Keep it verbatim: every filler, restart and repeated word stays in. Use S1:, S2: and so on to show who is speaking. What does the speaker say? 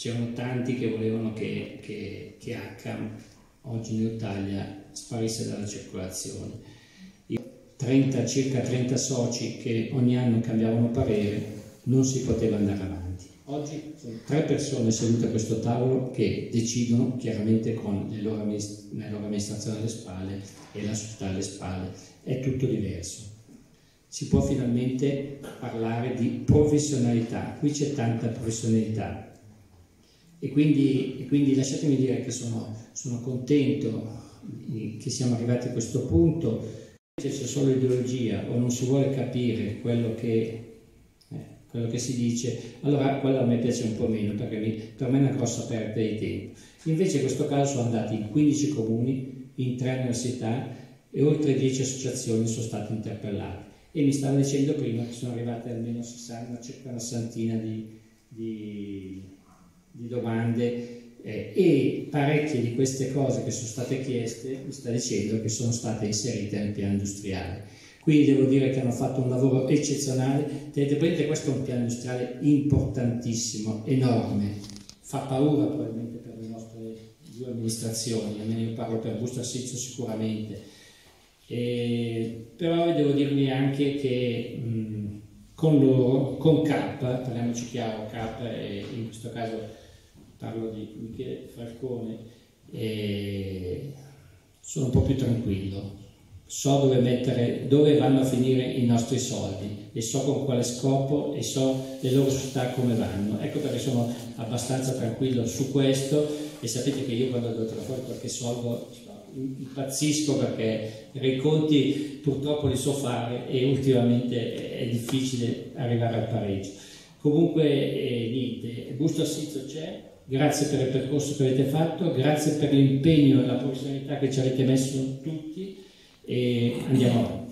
S1: c'erano tanti che volevano che, che, che Accam, oggi Neotaglia, sparisse dalla circolazione. trenta, circa trenta soci che ogni anno cambiavano parere, non si poteva andare avanti. Oggi sono tre persone sedute a questo tavolo che decidono chiaramente con le loro, la loro amministrazione alle spalle e la società alle spalle. È tutto diverso. Si può finalmente parlare di professionalità, qui c'è tanta professionalità e quindi, e quindi lasciatemi dire che sono, sono contento che siamo arrivati a questo punto. Se c'è solo ideologia o non si vuole capire quello che, eh, quello che si dice, allora quello a me piace un po' meno, perché mi, per me è una grossa perdita di tempo. Invece in questo caso sono andati in quindici comuni, in tre università e oltre dieci associazioni sono state interpellate. E mi stavo dicendo prima che sono arrivate almeno sessanta, circa una sessantina di, di, di domande eh, e parecchie di queste cose che sono state chieste mi sta dicendo che sono state inserite nel piano industriale. Quindi devo dire che hanno fatto un lavoro eccezionale. Tenete presente che questo è un piano industriale importantissimo, enorme, fa paura probabilmente per le nostre due amministrazioni, almeno io parlo per Busto Arsizio sicuramente. Eh, però devo dirvi anche che mh, con loro, con Cap, parliamoci chiaro, Cap e in questo caso parlo di Michele Falcone, eh, sono un po' più tranquillo, so dove mettere, dove vanno a finire i nostri soldi e so con quale scopo e so le loro società come vanno, ecco perché sono abbastanza tranquillo su questo. E sapete che io quando devo tirare fuori qualche soldo impazzisco, perché i conti purtroppo li so fare e ultimamente è difficile arrivare al pareggio. Comunque eh, niente, Busto Arsizio c'è, grazie per il percorso che avete fatto, grazie per l'impegno e la professionalità che ci avete messo tutti e andiamo avanti.